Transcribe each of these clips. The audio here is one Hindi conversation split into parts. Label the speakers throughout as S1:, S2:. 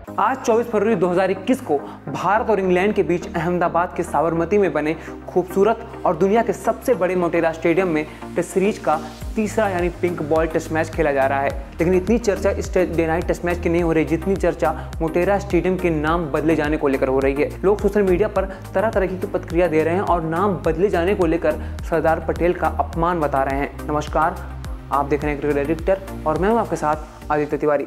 S1: आज 24 फरवरी 2021 को भारत और इंग्लैंड के बीच अहमदाबाद के साबरमती में बने खूबसूरत और दुनिया के सबसे बड़े मोटेरा स्टेडियम में टेस्ट सीरीज का तीसरा यानी पिंक बॉल टेस्ट मैच खेला जा रहा है। लेकिन इतनी चर्चा इस डे नाइट टेस्ट मैच की नहीं हो रही जितनी चर्चा मोटेरा स्टेडियम के नाम बदले जाने को लेकर हो रही है। लोग सोशल मीडिया पर तरह तरह की प्रतिक्रिया दे रहे हैं और नाम बदले जाने को लेकर सरदार पटेल का अपमान बता रहे हैं। नमस्कार, आप देख रहे हैं क्रिकेट एडिक्टर और मैं हूं आपके साथ आदित्य तिवारी।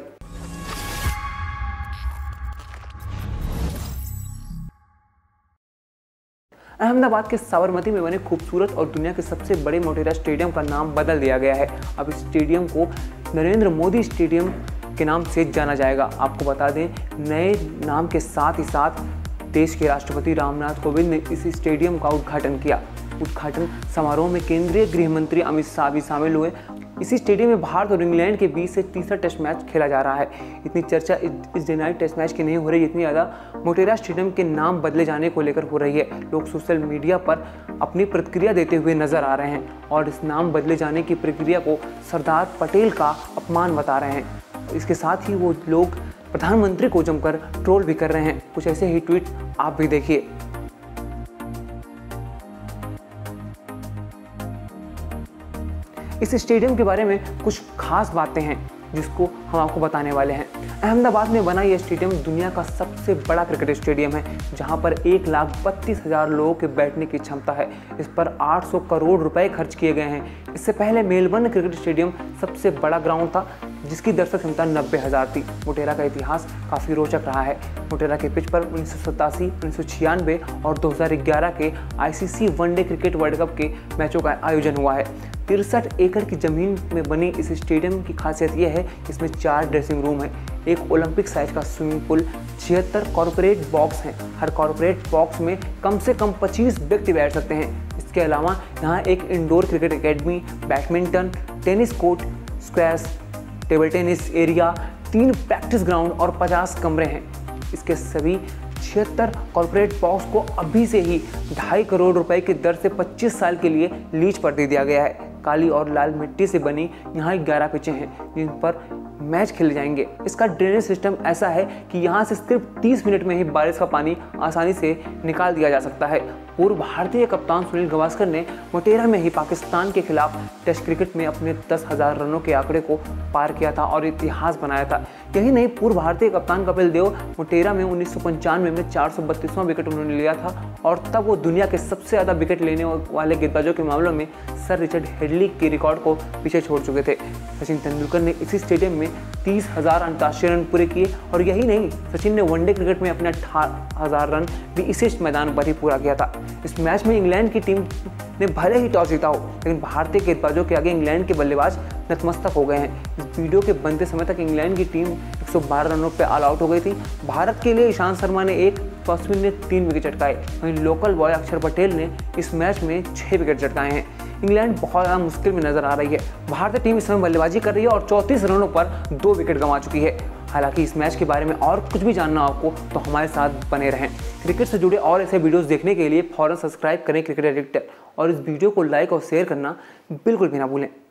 S1: अहमदाबाद के साबरमती में बने खूबसूरत और दुनिया के सबसे बड़े मोटेरा स्टेडियम का नाम बदल दिया गया है। अब इस स्टेडियम को नरेंद्र मोदी स्टेडियम के नाम से जाना जाएगा। आपको बता दें, नए नाम के साथ ही साथ देश के राष्ट्रपति रामनाथ कोविंद ने इस स्टेडियम का उद्घाटन किया। उद्घाटन समारोह में केंद्रीय गृह मंत्री अमित शाह भी शामिल हुए। इसी स्टेडियम में भारत और इंग्लैंड के बीच से तीसरा टेस्ट मैच खेला जा रहा है। इतनी चर्चा इस डे नाइट टेस्ट मैच की नहीं हो रही जितनी ज़्यादा मोटेरा स्टेडियम के नाम बदले जाने को लेकर हो रही है। लोग सोशल मीडिया पर अपनी प्रतिक्रिया देते हुए नजर आ रहे हैं और इस नाम बदले जाने की प्रक्रिया को सरदार पटेल का अपमान बता रहे हैं। इसके साथ ही वो लोग प्रधानमंत्री को जमकर ट्रोल भी कर रहे हैं। कुछ ऐसे ही ट्वीट आप भी देखिए। इस स्टेडियम के बारे में कुछ खास बातें हैं जिसको हम आपको बताने वाले हैं। अहमदाबाद में बना यह स्टेडियम दुनिया का सबसे बड़ा क्रिकेट स्टेडियम है, जहां पर 1,32,000 लोगों के बैठने की क्षमता है। इस पर 800 करोड़ रुपए खर्च किए गए हैं। इससे पहले मेलबर्न क्रिकेट स्टेडियम सबसे बड़ा ग्राउंड था जिसकी दर्शक क्षमता 90,000 थी। मोटेरा का इतिहास काफ़ी रोचक रहा है। मोटेरा के पिच पर 1987, 1996 और 2011 के ICC one day cricket world cup के मैचों का आयोजन हुआ है। 63 एकड़ की ज़मीन में बनी इस स्टेडियम की खासियत यह है कि इसमें 4 ड्रेसिंग रूम हैं, एक ओलंपिक साइज का स्विमिंग पूल, 76 कॉर्पोरेट बॉक्स हैं। हर कॉर्पोरेट बॉक्स में कम से कम 25 व्यक्ति बैठ सकते हैं। इसके अलावा यहाँ एक indoor cricket academy, badminton, tennis court, squash, table tennis area, 3 practice ground और 50 कमरे हैं। इसके सभी 76 कॉर्पोरेट बॉक्स को अभी से ही 2.5 करोड़ रुपए की दर से 25 साल के लिए लीज पर दे दिया गया है। काली और लाल मिट्टी से बनी यहाँ 11 पिचें हैं जिन पर मैच खेले जाएंगे। इसका ड्रेनेज सिस्टम ऐसा है कि यहाँ से सिर्फ 30 मिनट में ही बारिश का पानी आसानी से निकाल दिया जा सकता है। पूर्व भारतीय कप्तान सुनील गावस्कर ने मोटेरा में ही पाकिस्तान के खिलाफ टेस्ट क्रिकेट में अपने 10,000 रनों के आंकड़े को पार किया था और इतिहास बनाया था। यही नहीं, पूर्व भारतीय कप्तान कपिल देव मोटेरा में 1995 में 432वां विकेट उन्होंने लिया था और तब वो दुनिया के सबसे ज़्यादा विकेट लेने वाले गेंदबाजों के मामलों में सर रिचर्ड हेडली के रिकॉर्ड को पीछे छोड़ चुके थे। सचिन तेंदुलकर ने इसी स्टेडियम में 30,000 अंतर्राष्ट्रीय रन पूरे किए और यही नहीं, सचिन ने वनडे क्रिकेट में अपने 18,000 रन भी इसी मैदान पर ही पूरा किया था। इस मैच में इंग्लैंड की टीम ने भले ही टॉस जीता हो, लेकिन भारतीय गेंदबाजों के आगे इंग्लैंड के बल्लेबाज नतमस्तक हो गए हैं। इस वीडियो के बनते समय तक इंग्लैंड की टीम 112 रनों पर ऑल आउट हो गई थी। भारत के लिए ईशांत शर्मा ने 1, तो अश्विन ने 3 विकेट चटकाए। वहीं लोकल बॉय अक्षर पटेल ने इस मैच में 6 विकेट चटकाए हैं। इंग्लैंड बहुत ज़्यादा मुश्किल में नजर आ रही है। भारतीय टीम इस समय बल्लेबाजी कर रही है और 34 रनों पर 2 विकेट गंवा चुकी है। हालांकि इस मैच के बारे में और कुछ भी जानना आपको तो हमारे साथ बने रहें। क्रिकेट से जुड़े और ऐसे वीडियोस देखने के लिए फौरन सब्सक्राइब करें क्रिकेट एडिक्टर और इस वीडियो को लाइक और शेयर करना बिल्कुल भी ना भूलें।